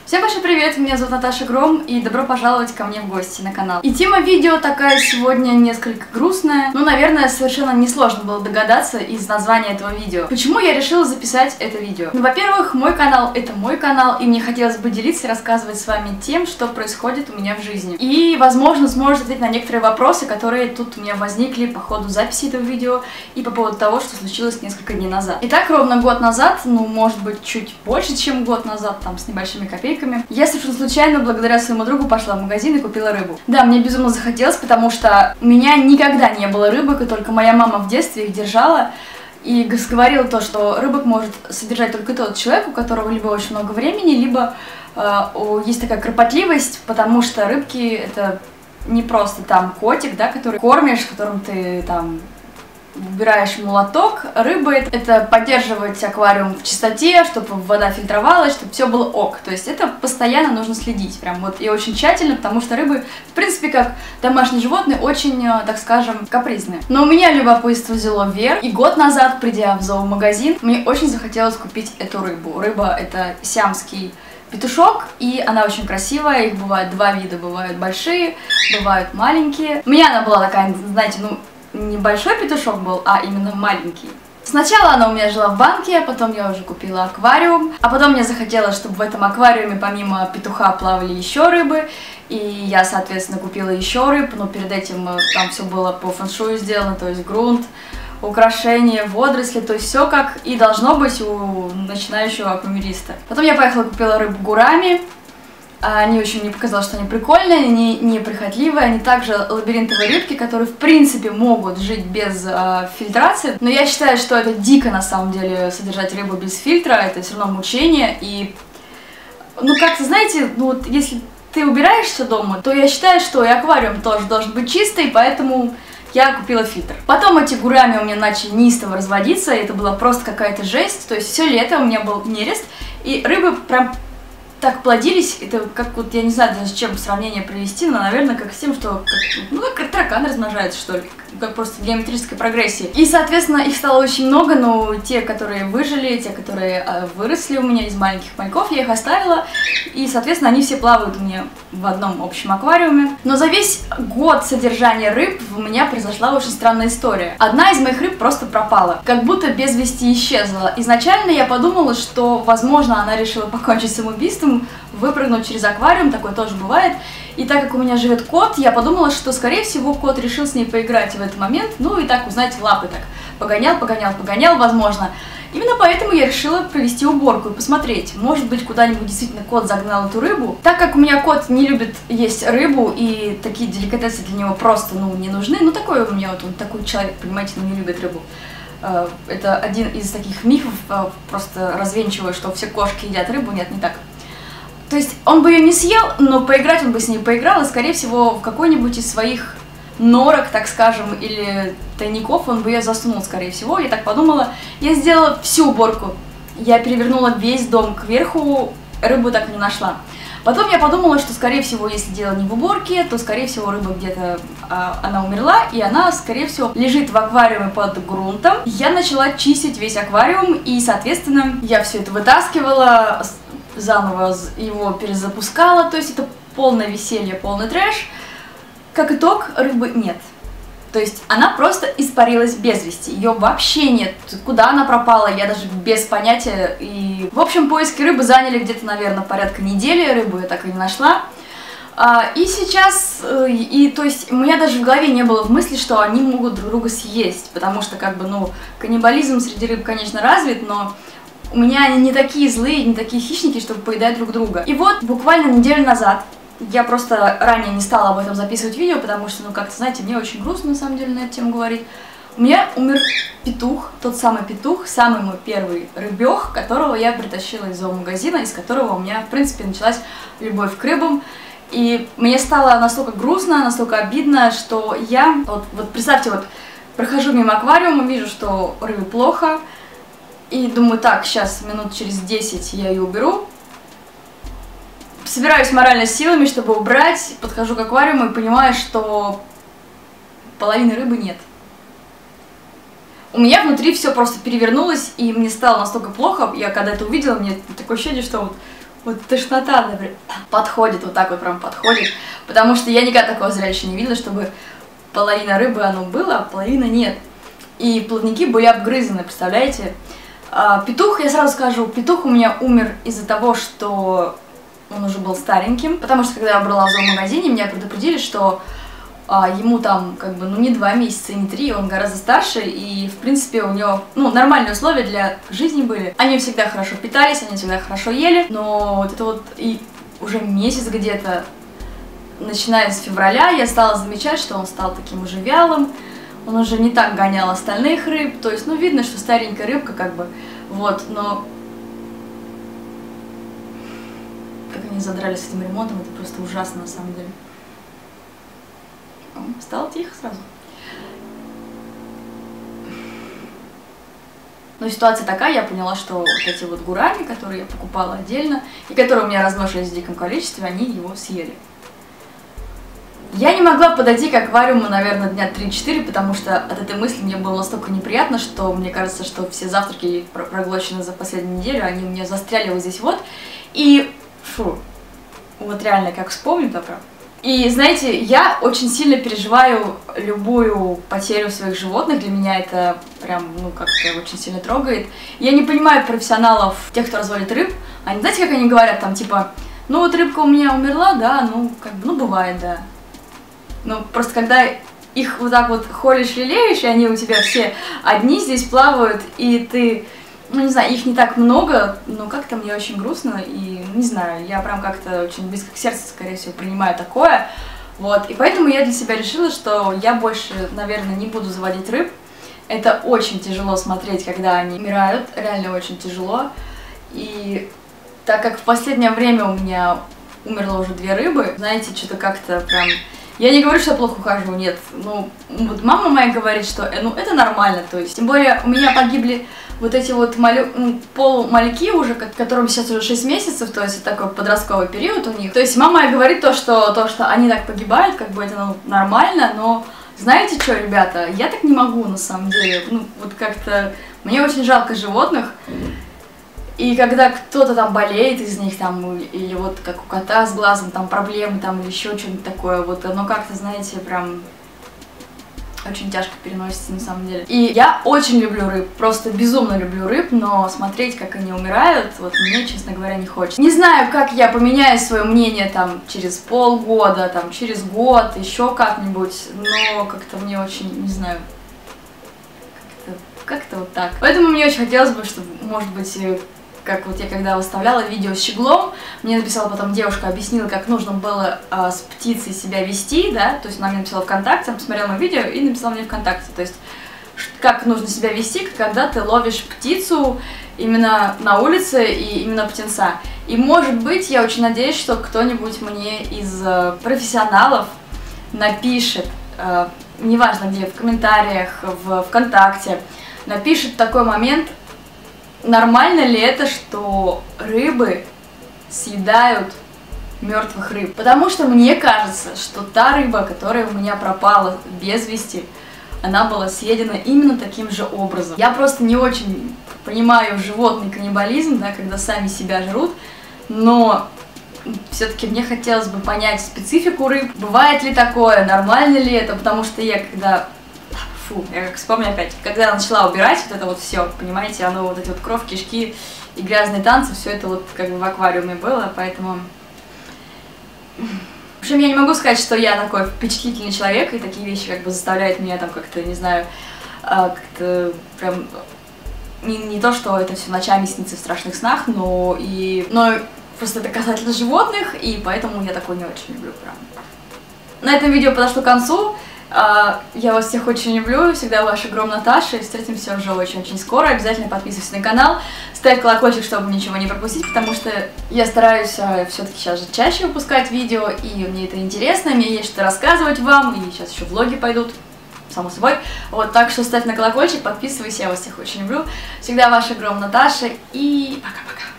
Всем большой привет, меня зовут Наташа Гром, и добро пожаловать ко мне в гости на канал. И тема видео такая сегодня несколько грустная, но, наверное, совершенно несложно было догадаться из названия этого видео. Почему я решила записать это видео? Ну, во-первых, мой канал — это мой канал, и мне хотелось бы делиться и рассказывать с вами тем, что происходит у меня в жизни. И, возможно, сможет ответить на некоторые вопросы, которые тут у меня возникли по ходу записи этого видео и по поводу того, что случилось несколько дней назад. Итак, ровно год назад, ну, может быть, чуть больше, чем год назад, там, с небольшими копейками, я совершенно случайно, благодаря своему другу, пошла в магазин и купила рыбу. Да, мне безумно захотелось, потому что у меня никогда не было рыбок, и только моя мама в детстве их держала. И говорила то, что рыбок может содержать только тот человек, у которого либо очень много времени, либо есть такая кропотливость, потому что рыбки — это не просто там котик, да, который кормишь, которым ты там убираешь молоток. Рыбы — это поддерживать аквариум в чистоте, чтобы вода фильтровалась, чтобы все было ок. То есть это постоянно нужно следить, прям вот, и очень тщательно, потому что рыбы, в принципе, как домашние животные, очень, так скажем, капризные. Но у меня любопытство взяло верх, и год назад, придя в зоомагазин, мне очень захотелось купить эту рыбу. Рыба — это сиамский петушок, и она очень красивая, их бывает два вида, бывают большие, бывают маленькие. У меня она была такая, знаете, ну, небольшой петушок был, а именно маленький. Сначала она у меня жила в банке, потом я уже купила аквариум, а потом мне захотелось, чтобы в этом аквариуме помимо петуха плавали еще рыбы, и я, соответственно, купила еще рыб, но перед этим там все было по фэншую сделано, то есть грунт, украшения, водоросли, то есть все как и должно быть у начинающего аквамариста. Потом я поехала купила рыбу гурами. Они очень, мне показалось, что они прикольные, они неприхотливые, они также лабиринтовые рыбки, которые в принципе могут жить без фильтрации, но я считаю, что это дико на самом деле содержать рыбу без фильтра, это все равно мучение, и ну как-то, знаете, ну вот если ты убираешься дома, то я считаю, что и аквариум тоже должен быть чистый, поэтому я купила фильтр. Потом эти гурами у меня начали неистово разводиться, и это была просто какая-то жесть, то есть все лето у меня был нерест, и рыбы прям так плодились, это как вот, я не знаю даже с чем сравнение привести, но, наверное, как с тем, что, как тараканы размножаются, что ли, как просто в геометрической прогрессии. И, соответственно, их стало очень много, но те, которые выжили, те, которые выросли у меня из маленьких мальков, я их оставила, и, соответственно, они все плавают у меня в одном общем аквариуме. Но за весь год содержания рыб у меня произошла очень странная история. Одна из моих рыб просто пропала, как будто без вести исчезла. Изначально я подумала, что, возможно, она решила покончить самоубийством, выпрыгнуть через аквариум, такое тоже бывает. И так как у меня живет кот, я подумала, что, скорее всего, кот решил с ней поиграть в этот момент, ну и так, вы знаете, лапы так погонял, возможно. Именно поэтому я решила провести уборку и посмотреть, может быть, куда-нибудь действительно кот загнал эту рыбу. Так как у меня кот не любит есть рыбу, и такие деликатесы для него просто, ну, не нужны, ну, такой у меня вот, он такой человек, понимаете, ну, не любит рыбу. Это один из таких мифов, просто развенчиваю, что все кошки едят рыбу, нет, не так. То есть он бы ее не съел, но поиграть он бы с ней поиграл, и, скорее всего, в какой-нибудь из своих норок, так скажем, или тайников он бы ее засунул, скорее всего. Я так подумала. Я сделала всю уборку. Я перевернула весь дом кверху, рыбу так и не нашла. Потом я подумала, что, скорее всего, если дело не в уборке, то, скорее всего, рыба где-то, она умерла, и она, скорее всего, лежит в аквариуме под грунтом. Я начала чистить весь аквариум, и, соответственно, я все это вытаскивала, заново его перезапускала, то есть это полное веселье, полный трэш. Как итог, рыбы нет. То есть она просто испарилась без вести, ее вообще нет. Куда она пропала, я даже без понятия. И, в общем, поиски рыбы заняли где-то, наверное, порядка недели, рыбу я так и не нашла. И сейчас, то есть у меня даже в голове не было в мысли, что они могут друг друга съесть, потому что, как бы, ну, каннибализм среди рыб, конечно, развит, но у меня они не такие злые, не такие хищники, чтобы поедать друг друга. И вот буквально неделю назад, я просто ранее не стала об этом записывать видео, потому что, ну, как-то, знаете, мне очень грустно, на самом деле, на эту тему говорить. У меня умер петух, тот самый петух, самый мой первый рыбёх, которого я притащила из зоомагазина, из которого у меня, в принципе, началась любовь к рыбам. И мне стало настолько грустно, настолько обидно, что я, вот представьте, вот, прохожу мимо аквариума, вижу, что рыбе плохо, и думаю, так, сейчас минут через 10 я ее уберу. Собираюсь морально силами, чтобы убрать, подхожу к аквариуму и понимаю, что половины рыбы нет. У меня внутри все просто перевернулось, и мне стало настолько плохо, я когда это увидела, мне такое ощущение, что вот вот тошнота, например, подходит, вот так вот прям подходит, потому что я никогда такого зрелища не видела, чтобы половина рыбы оно было, а половина нет. И плавники были обгрызаны, представляете? Петух, я сразу скажу, петух у меня умер из-за того, что он уже был стареньким, потому что когда я брала в зоомагазине, меня предупредили, что ему там как бы, ну, не 2 месяца, не 3, он гораздо старше, и, в принципе, у него, ну, нормальные условия для жизни были. Они всегда хорошо питались, они всегда хорошо ели, но вот это вот и уже месяц где-то, начиная с февраля, я стала замечать, что он стал таким уже вялым, он уже не так гонял остальных рыб, то есть, ну, видно, что старенькая рыбка, как бы, вот, но... Как они задрались с этим ремонтом, это просто ужасно, на самом деле. Стало тихо сразу. Но ситуация такая, я поняла, что вот эти вот гурами, которые я покупала отдельно, и которые у меня разношились в диком количестве, они его съели. Я не могла подойти к аквариуму, наверное, дня 3-4, потому что от этой мысли мне было настолько неприятно, что мне кажется, что все завтраки, проглоченные за последнюю неделю, они у меня застряли вот здесь вот. И, фу, вот реально, как вспомню, то прям. И, знаете, я очень сильно переживаю любую потерю своих животных, для меня это прям, ну, как-то очень сильно трогает. Я не понимаю профессионалов, тех, кто разводит рыб, они, знаете, как они говорят, там, типа, ну, вот рыбка у меня умерла, да, ну, как бы, ну, бывает, да. Ну, просто когда их вот так вот холишь, лелеешь, и они у тебя все одни здесь плавают, и ты, ну, не знаю, их не так много, но как-то мне очень грустно, и, не знаю, я прям как-то очень близко к сердцу, скорее всего, принимаю такое, вот, и поэтому я для себя решила, что я больше, наверное, не буду заводить рыб. Это очень тяжело смотреть, когда они умирают, реально очень тяжело, и так как в последнее время у меня умерло уже 2 рыбы, знаете, что-то как-то прям... Я не говорю, что я плохо ухаживаю, нет, ну, вот мама моя говорит, что, ну, это нормально, то есть, тем более, у меня погибли вот эти вот полумальки уже, которым сейчас уже 6 месяцев, то есть, это такой подростковый период у них, то есть, мама моя говорит то, что они так погибают, как бы это, ну, нормально, но, знаете что, ребята, я так не могу, на самом деле, ну, вот как-то, мне очень жалко животных. И когда кто-то там болеет из них, там, или вот как у кота с глазом, там проблемы, там, или еще что-нибудь такое, вот оно как-то, знаете, прям очень тяжко переносится на самом деле. И я очень люблю рыб, просто безумно люблю рыб, но смотреть, как они умирают, вот мне, честно говоря, не хочется. Не знаю, как я поменяю свое мнение там через полгода, там, через год, еще как-нибудь, но как-то мне очень, не знаю, как-то вот так. Поэтому мне очень хотелось бы, чтобы, может быть, как вот я когда выставляла видео с щеглом, мне написала потом девушка, объяснила, как нужно было с птицей себя вести, да, то есть она мне написала ВКонтакте, она посмотрела мое видео и написала мне ВКонтакте, то есть как нужно себя вести, когда ты ловишь птицу именно на улице и именно птенца. И может быть, я очень надеюсь, что кто-нибудь мне из профессионалов напишет, неважно где, в комментариях, в ВКонтакте, напишет такой момент, нормально ли это, что рыбы съедают мертвых рыб? Потому что мне кажется, что та рыба, которая у меня пропала без вести, она была съедена именно таким же образом. Я просто не очень понимаю животный каннибализм, да, когда сами себя жрут, но все-таки мне хотелось бы понять специфику рыб. Бывает ли такое, нормально ли это, потому что я когда... Фу, я как вспомню опять, когда я начала убирать вот это вот все, понимаете, оно вот эти вот кровь, кишки и грязные танцы, все это вот как бы в аквариуме было, поэтому... В общем, я не могу сказать, что я такой впечатлительный человек, и такие вещи как бы заставляют меня там как-то, не знаю, как-то прям... Не то, что это все ночами снится в страшных снах, но просто это касательно животных, и поэтому я такое не очень люблю прям. На этом видео подошло к концу. Я вас всех очень люблю, всегда ваша Гром Наташа, и встретимся уже очень-очень скоро. Обязательно подписывайся на канал, ставь колокольчик, чтобы ничего не пропустить, потому что я стараюсь все-таки сейчас же чаще выпускать видео, и мне это интересно, мне есть что рассказывать вам, и сейчас еще влоги пойдут, само собой. Вот, так что ставь на колокольчик, подписывайся, я вас всех очень люблю. Всегда ваша Гром Наташа, и пока-пока.